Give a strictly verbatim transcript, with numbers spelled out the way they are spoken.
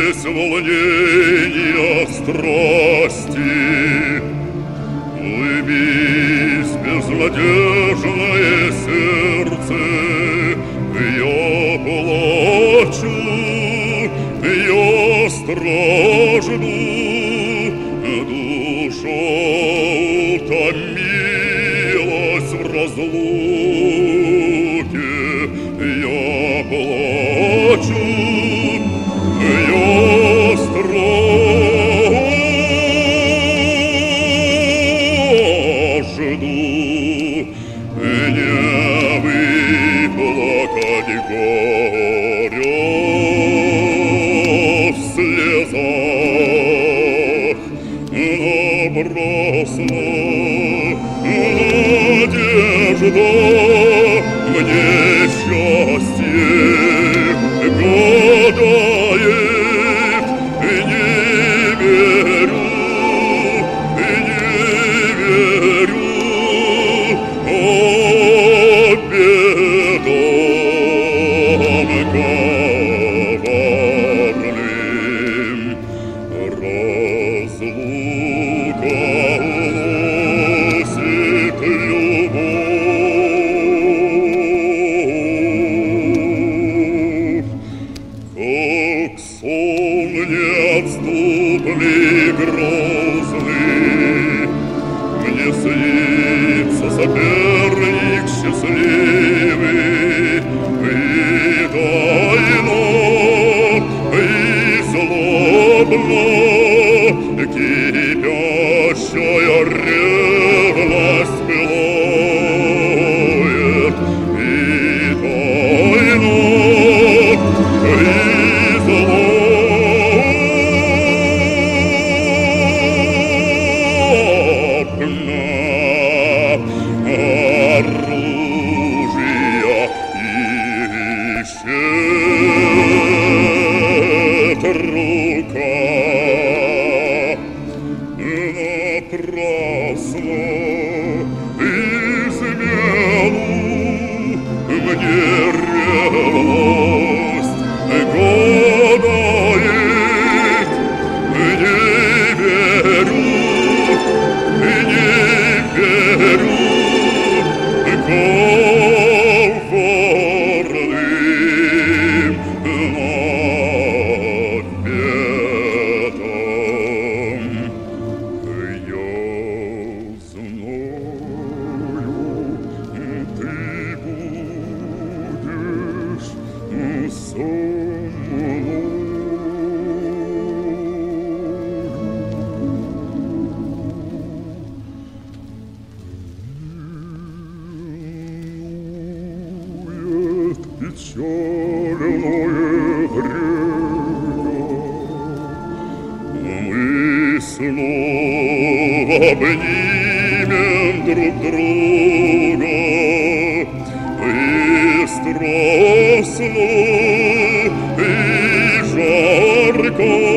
без волнения страсти. Улыбись, безнадежное сердце, я плачу, я стражду, душа утомилась в разлуке, я плачу, я стражду, не выплакать горя в слезах напрасно. Надежда мне счастье гадает, не верю, не верю обетам коварным. Разлука уносит любовь, как сон неотступный грозный. Мне снится соперник счастливый, и тайно, и злобно кипящая ревность пылает, и тайно, и злобно оружия ищет рука. Напрасно измену мне ревность гадает, не верю, не верю коварным наветам. Я знаю, ты будешь со мной. Минует печальное время, мы снова обнимем друг друга, и страстно, и жарко